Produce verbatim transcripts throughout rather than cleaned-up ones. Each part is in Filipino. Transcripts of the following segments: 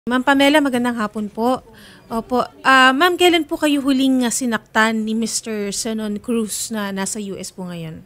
Ma'am Pamela, magandang hapon po. Opo. Ah, ma'am, kailan po kayo huling uh, sinaktan ni Mister Zenon Cruz na nasa U S po ngayon?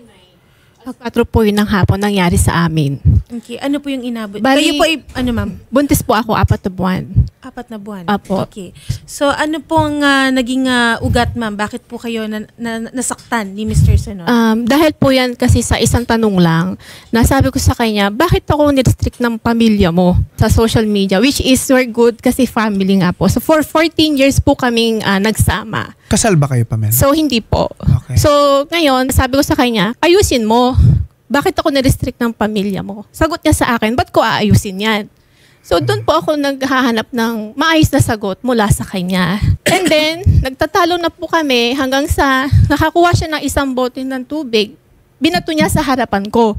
Pagkatro po yun ng hapon nangyari sa amin. Okay. Ano po yung inabot? Bali, kayo po, ay, ano ma'am? Buntis po ako, apat na buwan. Apat na buwan? Apo. Okay. So, ano pong uh, naging uh, ugat ma'am? Bakit po kayo na, na, nasaktan ni Mister Zenon? Um, dahil po yan kasi sa isang tanong lang, nasabi ko sa kanya, bakit ako nirestrict ng pamilya mo sa social media? Which is we're good kasi family nga po. So for fourteen years po kaming uh, nagsama. Kasal ba kayo, Pamela? So hindi po. Okay. So ngayon, sabi ko sa kanya, ayusin mo. Bakit ako nirestrict ng pamilya mo? Sagot niya sa akin, ba't ko aayusin yan? So doon po ako naghahanap ng maayos na sagot mula sa kanya. And then, nagtatalo na po kami hanggang sa nakakuha siya ng isang bote ng tubig. Binato niya sa harapan ko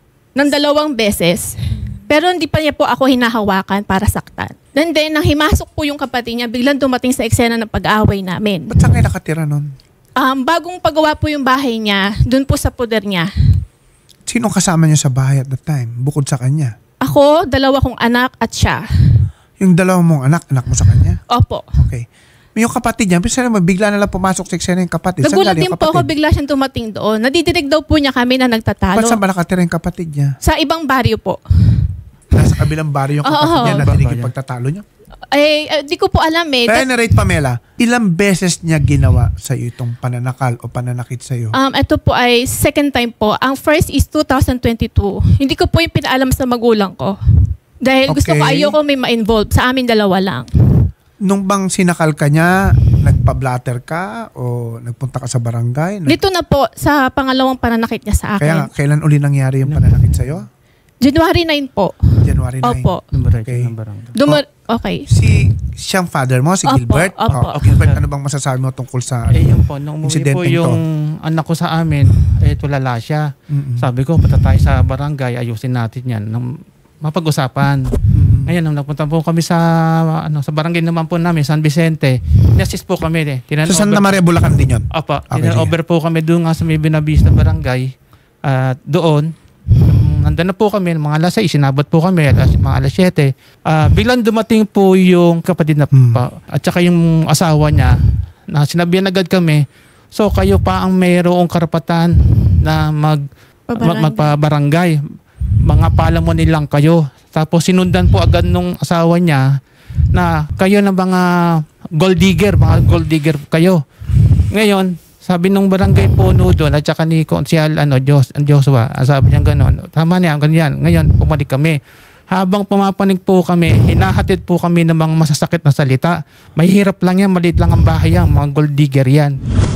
ng dalawang beses. Pero hindi pa niya po ako hinahawakan para saktan. And then, nang himasok po yung kapatid niya, biglang dumating sa eksena ng pag-aaway namin. Ba't saan kayo nakatira nun? Um, bagong pagawa po yung bahay niya, doon po sa poder niya. Sino kasama niya sa bahay at that time, bukod sa kanya? Ako, dalawa kong anak at siya. Yung dalawa mong anak, anak mo sa kanya? Opo. Okay. Yung kapatid niya, pero mo, bigla na lang pumasok sa eksena yung kapatid. Nagulat din po ako, bigla siyang tumating doon. Nadidirig daw po niya kami na nagtatalo. Ba't saan ba nakatira yung kapatid niya? Sa ibang baryo po. Nasa kabilang baryo yung kapatid Oo. niya, nadidig yung pagtatalo niya? Eh, eh, di ko po alam eh. Kaya narrate, Pamela, ilang beses niya ginawa sa iyo itong pananakal o pananakit sa iyo? Um, ito po ay second time po. Ang first is two thousand twenty-two. Hindi ko po yung pinaalam sa magulang ko. Dahil gusto ko, Okay. ayoko may ma-involve. Sa amin dalawa lang. Nung bang sinakal ka niya, nagpa-blatter ka o nagpunta ka sa barangay? Nag- Dito na po sa pangalawang pananakit niya sa Kaya nga, akin. kailan uli nangyari yung pananakit sa iyo? January nine po. January nine. Opo. Okay. Dumar- okay. Si siyang father mo, si Opo, Gilbert? opo. Oh, Gilbert, ano bang masasabi mo tungkol sa Eh yun po, nung umuwi po insidenteng yung to? anak ko sa amin, eh tulala siya. Mm-mm. Sabi ko, punta tayo sa barangay, ayusin natin yan. Nang mapag-usapan. Mm-mm. Ngayon, nung napunta po kami sa ano sa barangay naman po namin, San Vicente, inassist po kami. Eh. Tinan- Sa Santa over- Maria, Bulacan din yun? Opo, Okay, tinan- sige. over po kami doon nga sa may Binavista barangay. At doon, nung nandun na po kami, mga alas seis, sinabot po kami, alas, mga alas siyete. Ah, biglang dumating po yung kapatid na Hmm. pa, at saka yung asawa niya, na sinabihan agad kami, so kayo pa ang mayroong karapatan na mag, Pabarangay. mag magpabarangay. Mga palamunin lang kayo. Tapos sinundan po agad nung asawa niya na kayo na mga gold digger, mga gold digger kayo. Ngayon, sabi nung barangay puno doon at saka ni Konsyal ano, Diyos, Joshua, sabi niya gano'n, tama niya, ganyan. Ngayon, pumalik kami. Habang pumapanig po kami, hinahatid po kami ng mga masasakit na salita. Mahirap lang yan, maliit lang ang bahay yan, mga gold digger yan.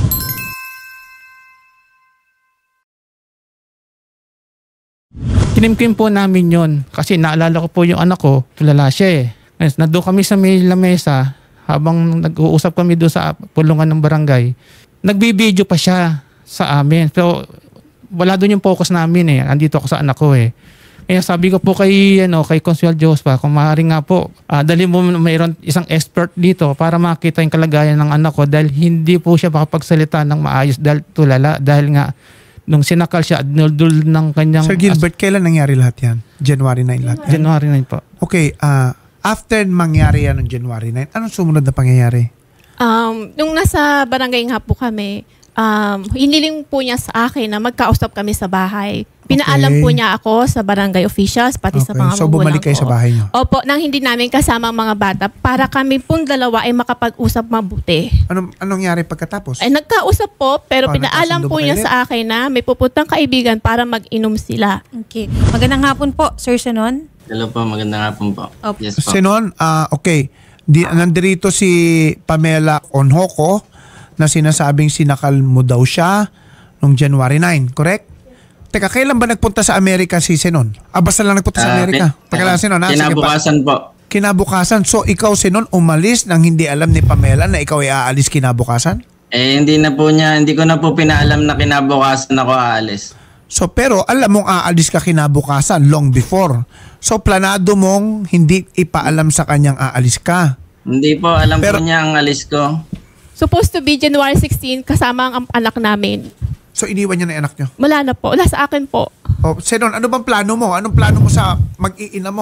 Kinimkim po namin yon kasi naalala ko po yung anak ko, tulala siya eh. Ngayon, nandun kami sa may lamesa habang nag-uusap kami doon sa pulungan ng barangay. Nagbibideo pa siya sa amin. Pero wala doon yung focus namin eh. Andito ako sa anak ko eh. Kaya sabi ko po kay, ano, kay Consuel Jospa, kung maaari nga po, uh, dali mo mayroon isang expert dito para makita yung kalagayan ng anak ko dahil hindi po siya makapagsalita ng maayos dahil tulala. Dahil nga, nung sinakal siya, dinudul ng kanyang... Sir Gilbert, kailan nangyari lahat yan? January nine lahat yan? January nine po. Okay, ah after mangyari yan ng January nine, anong sumunod na pangyayari? Um, nung nasa barangay nga po kami, um, hiniling po niya sa akin na magkausap kami sa bahay. Pinaalam Okay. po niya ako sa barangay officials, pati sa Okay, mga so magulang bumalik kayo ko. sa bahay niyo? Opo, nang hindi namin kasama ang mga bata para kami pong dalawa ay makapag-usap mabuti. Anong, anong nangyari pagkatapos? Ay nagkausap po, pero Oh, pinaalam nagkasundo po ba niya kayo? sa akin na may pupuntang kaibigan para mag-inom sila. Okay. Magandang hapon po, Sir Zenon. Hello po, magandang hapon po. Opo. Yes po. Sinon, ah okay, Di, nandirito si Pamela Onhoco na sinasabing sinakal mo daw siya noong January nine, correct? Teka, kailan ba nagpunta sa Amerika si Sinon? Ah, basta lang nagpunta sa Ah, Amerika. kin- Teka lang, Sinon. ha? Sige pa. Kinabukasan po. Kinabukasan. So, ikaw, Sinon, umalis nang hindi alam ni Pamela na ikaw ay aalis kinabukasan? Eh, hindi na po niya, hindi ko na po pinaalam na kinabukasan ako aalis. So, pero alam mong aalis ka kinabukasan long before. So, planado mong hindi ipaalam sa kanyang aalis ka. Hindi po, alam Pero- po niya ang alis ko. Supposed to be January sixteenth kasama ang anak namin. So, iniwan niya na yung anak niyo. Wala na po. Wala sa akin po. O, Senon, ano bang plano mo? Anong plano mo sa mag-iina mo?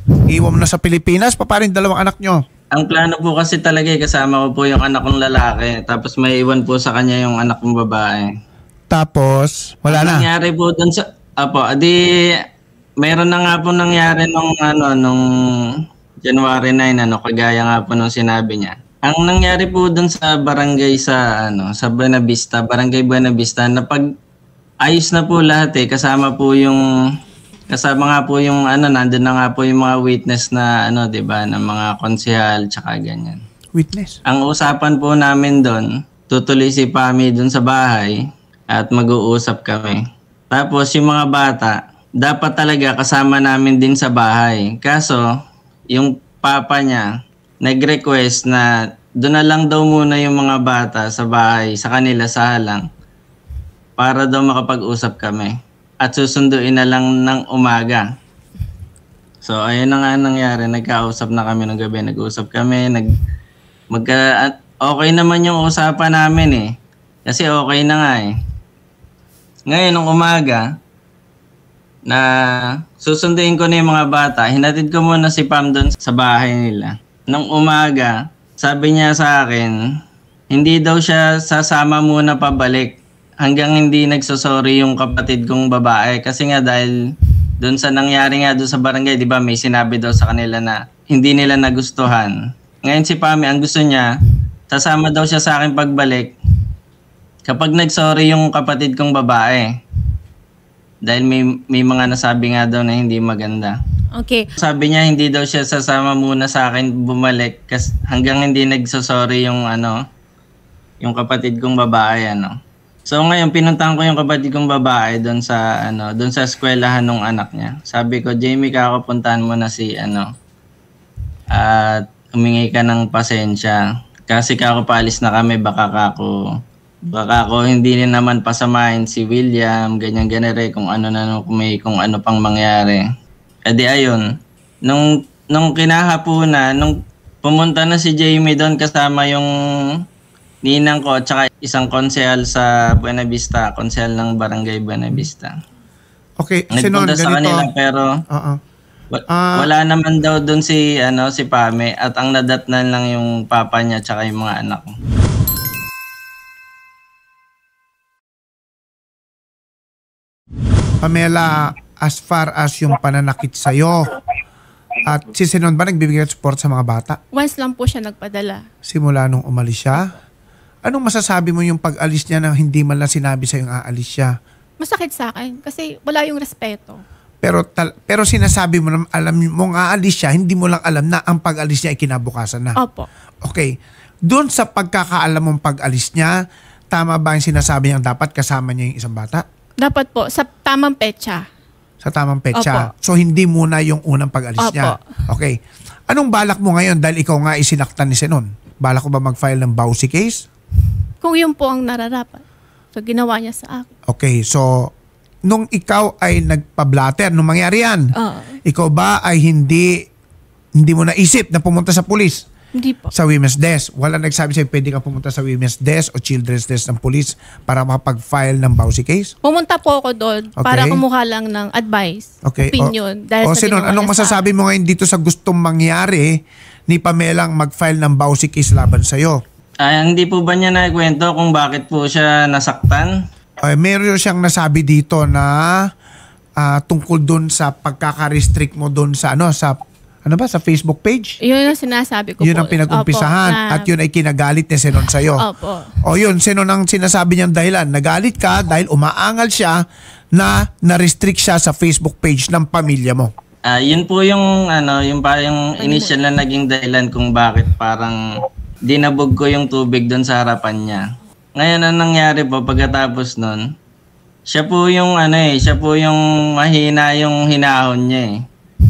Iwan mo na sa Pilipinas, pa pa rin dalawang anak nyo. Ang plano po kasi talaga eh, kasama ko po yung anak kong lalaki. Tapos may iwan po sa kanya yung anak kong babae. Tapos, wala Ang na. nangyari po doon sa... Apo, adi... Mayroon na nga po nangyari nung ano, nung January nine, ano, kagaya nga po nung sinabi niya. Ang nangyari po doon sa barangay sa, ano, sa Buena Vista, barangay Buena Vista, na pag ayos na po lahat eh, kasama po yung... Kasama nga po yung ano, nandun na nga po yung mga witness na ano, 'di ba, ng mga konsehal tsaka ganyan. Witness. Ang usapan po namin doon, tutuloy si Pami doon sa bahay at mag-uusap kami. Tapos yung mga bata, dapat talaga kasama namin din sa bahay. Kaso, yung papa niya nag-request na doon na lang daw muna yung mga bata sa bahay, sa kanila sa halang, para daw makapag-usap kami. At susunduin na lang ng umaga. So, ayun na nga nangyari. Nagkausap na kami ng gabi. Nag-usap kami. Nag, magka, okay naman yung usapan namin eh. Kasi okay na nga eh. Ngayon, nung umaga, na susunduin ko na yung mga bata, hinatid ko muna si Pam doon sa bahay nila. Nung umaga, sabi niya sa akin, hindi daw siya sasama muna pabalik hanggang hindi nagsosorry yung kapatid kong babae. Kasi nga dahil doon sa nangyari nga doon sa barangay, di ba may sinabi daw sa kanila na hindi nila nagustuhan. Ngayon si Pami, ang gusto niya, sasama daw siya sa akin pagbalik kapag nagsorry yung kapatid kong babae. Dahil may, may mga nasabi nga daw na hindi maganda. Okay. Sabi niya hindi daw siya sasama muna sa akin bumalik kasi hanggang hindi nagsosorry yung ano, yung kapatid kong babae ano. So ngayon pinuntahan ko yung kapatid kong babae doon sa ano, doon sa eskwelahan ng anak niya. Sabi ko, Jamie, kakapuntahan mo na si ano at humingi ka ng pasensya kasi kakapaalis na kami, baka kako baka ako hindi rin naman pasamahin si William, ganyan ganere kung ano na kung may kung ano pang mangyari. E di ayun, nung nung kinahapunan, nung pumunta na si Jamie doon kasama yung ninang ko at saka isang konsehal sa Buena Vista, konsehal ng barangay Buena Vista. Okay, Senon, Nagpunta sa ganito. kanila pero Oo. wa- Ah. wala naman daw doon si ano si Pame at ang nadatnan lang yung papa niya at saka yung mga anak. Pamela, as far as yung pananakit sa'yo, at si Senon ba nagbibigay ng support sa mga bata? Once lang po siya nagpadala. Simula nung umalis siya? Anong masasabi mo yung pag-alis niya na hindi man lang sinabi sa'yo yung aalis siya? Masakit sa akin kasi wala yung respeto. Pero tal- pero sinasabi mo na alam mo nga aalis siya, hindi mo lang alam na ang pag-alis niya ay kinabukasan na. Opo. Okay. Doon sa pagkakaalam mong pag-alis niya, tama ba yung sinasabi niyang dapat kasama niya yung isang bata? Dapat po, sa tamang petsa. Sa tamang petsa. Opo. So hindi muna yung unang pag-alis Opo. niya. Okay. Anong balak mo ngayon dahil ikaw nga isinaktan ni Senon? Balak ko ba mag-file ng Bausi case? Kung yun po ang nararapat. So, ginawa niya sa akin. Okay. So, nung ikaw ay nagpa-blatter, nung mangyari yan, Oo. ikaw ba ay hindi hindi mo naisip na pumunta sa pulis? Hindi po. Sa women's desk. Wala nagsabi sa'yo pwede ka pumunta sa women's desk o children's desk ng pulis para makapag-file ng Bausi case? Pumunta po ako doon Okay. para kumuha lang ng advice, Okay. opinion. O, dahil o sa Senon, ginawa anong niya sa masasabi mo ngayon dito sa gustong mangyari ni Pamelang mag-file ng Bausi case laban sa'yo? Ay, hindi po ba niya naikwento kung bakit po siya nasaktan? Uh, meron siyang nasabi dito na ah, tungkol doon sa pagkaka-restrict mo doon sa ano sa ano ba sa Facebook page? Yun ang sinasabi ko Yun po. ang pinag-umpisahan Opo, na- at yun ay kinagalit ni Senon sa'yo. Opo. O yun, Senon ang sinasabi niyang dahilan. Nagalit ka dahil umaangal siya na na-restrict siya sa Facebook page ng pamilya mo. Ah, yun po yung ano, yung parang initial na naging dahilan kung bakit parang dinabog ko yung tubig doon sa harapan niya. Ngayon ang nangyari po pagkatapos nun, siya po yung ano eh, siya po yung mahina yung hinahon niya eh.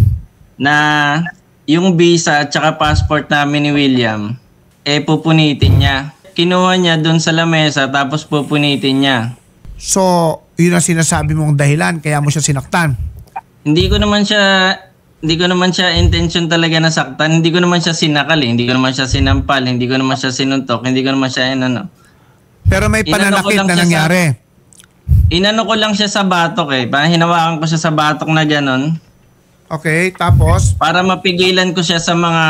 Na yung visa at saka passport namin ni William, eh pupunitin niya. Kinuha niya doon sa lamesa tapos pupunitin niya. So, yun ang sinasabi mong dahilan kaya mo siya sinaktan. Hindi ko naman siya hindi ko naman siya intention talaga na saktan. Hindi ko naman siya sinakal, eh. Hindi ko naman siya sinampal, hindi ko naman siya sinuntok, hindi ko naman siya ano. Pero may Inano ko pananakit lang na siya nangyari. Inano ko lang siya sa batok eh. Parang hinawakan ko siya sa batok na gano'n. Okay, tapos? Para mapigilan ko siya sa mga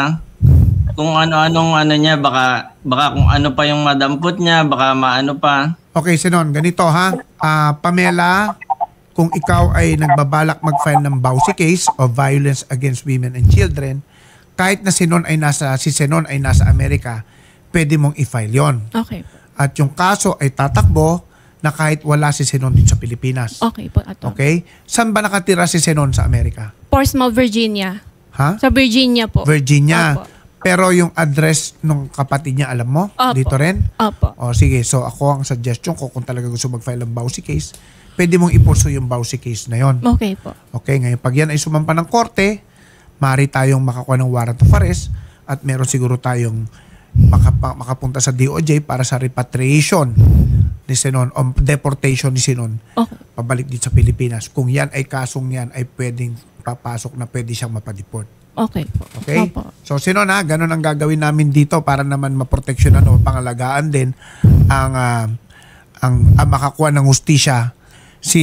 kung ano-anong ano niya, baka baka kung ano pa yung madampot niya, baka maano pa. Okay, Sinon, ganito ha. Ah, Pamela, kung ikaw ay nagbabalak mag-file ng B A U S I case of violence against women and children, kahit na Sinon ay nasa, si Sinon ay nasa Amerika, pwede mong i-file yon. Okay po. At yung kaso ay tatakbo na kahit wala si Sinon dito sa Pilipinas. Okay po, Atty. Okay? Saan ba nakatira si Sinon sa Amerika? Portsmouth, Virginia. Ha? Sa Virginia po. Virginia. Opo. Pero yung address ng kapatid niya, alam mo? Opo. Dito rin? Opo. O sige, so ako ang suggestion ko kung talaga gusto mag-file ng B A U S I case, pwede mong i-pursue yung B A U S I case na yon. Okay po. Okay, ngayon pag yan ay sumampa ng korte, maaari tayong makakuha ng warrant of arrest at meron siguro tayong makapa, makapunta sa D O J para sa repatriation ni Sinon o deportation ni Sinon Okay. pabalik dito sa Pilipinas. Kung yan ay kasong yan ay pwedeng papasok na pwede siyang mapadeport. Okay po. Okay? Opo. So Sinon ha, ganun ang gagawin namin dito para naman maproteksyonan o pangalagaan din ang ah, ang, ang makakuha ng hustisya si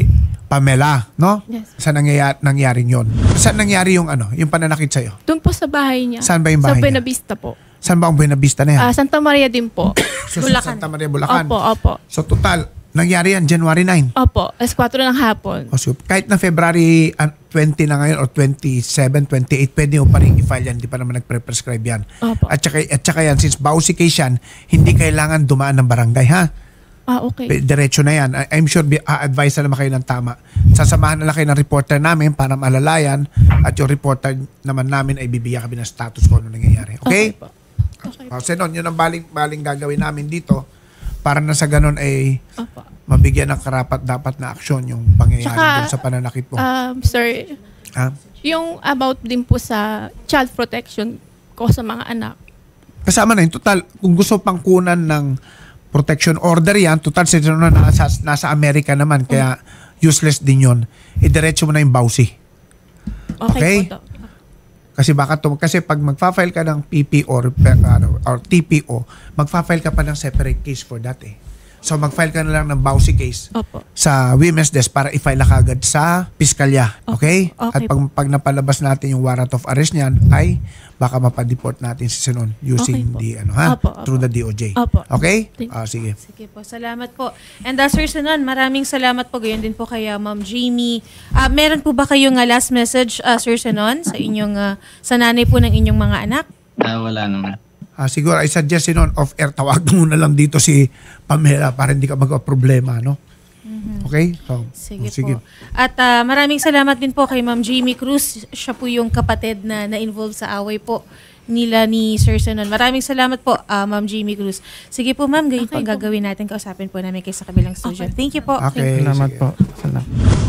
Pamela, no? Yes. Saan nangyayari, nangyari yon? Saan nangyari yung ano, yung pananakit sa'yo? Doon po sa bahay niya. Saan ba yung bahay Sa niya? Buena Vista po. Saan ba ang Buena Vista na yan? Ah, Santa Maria din po. So, sa Bulacan. Santa Maria, Bulacan. Opo, opo. So total, nangyari yan January ninth. Opo, alas kwatro ng hapon. O, so, kahit na February uh, twenty na ngayon or twenty-seven, twenty-eight, pwede mo pa rin i-file yan. Hindi pa naman nagpre-prescribe yan. Opo. At saka, at saka yan, since B A U S I case yan, hindi kailangan dumaan ng barangay, ha? Ah, okay. Pe- Diretso na yan. I- I'm sure a-advise na naman kayo ng tama. Sasamahan na lang kayo ng reporter namin para malalayan at yung reporter naman namin ay bibigyan kami ng status kung ano nangyayari. Okay? Okay po. Okay. O, Sinon, yun ang baling-baling gagawin namin dito para na sa ganun ay Opo. mabigyan ng karapat dapat na aksyon yung pangyayari Tsaka, dun sa pananakit mo. Um, sir, ha? yung about din po sa child protection ko sa mga anak. Kasama na yun. Total, kung gusto pang kunan ng protection order yan, total si Sinon na nasa, nasa Amerika naman, kaya useless din yun. Idiretso mo na yung B A U S I. Okay, Okay. po, Doc. Kasi baka to, kasi pag magfa-file ka ng P P or ano, or T P O, magfa-file ka pa ng separate case for that eh. So mag-file ka na lang ng B A U S I case Opo. sa Women's Desk para i-file na kagad sa piskalya. Okay? Okay. At pag, pag napalabas natin yung warrant of arrest niyan, ay baka mapadeport natin si Sinon using Okay po. the ano ha? Opo, opo. Through the D O J. Opo. Okay? Thank- Ah, sige. Sige po, salamat po. And uh, Sir Sinon, maraming salamat po. Gayon din po kay uh, Ma'am Jamie. Ah, meron po ba kayong uh, last message, uh, Sir Sinon, sa inyong uh, sa nanay po ng inyong mga anak? Ah, wala naman. Ah, siguro I suggest Sinon off air tawag mo na lang dito si Pamela para hindi ka magka-problema, no? Okay? So, Sige, oh, po. At uh, maraming salamat din po kay Ma'am Jamie Cruz. Siya po yung kapatid na na-involve sa away po nila ni Sir Sinon. Maraming salamat po, uh, Ma'am Jamie Cruz. Sige po, Ma'am, ganyan Okay po ang po. gagawin natin. Kausapin po namin kayo sa kabilang studio. Okay. Thank you po. Okay. Salamat sige. po. Salamat.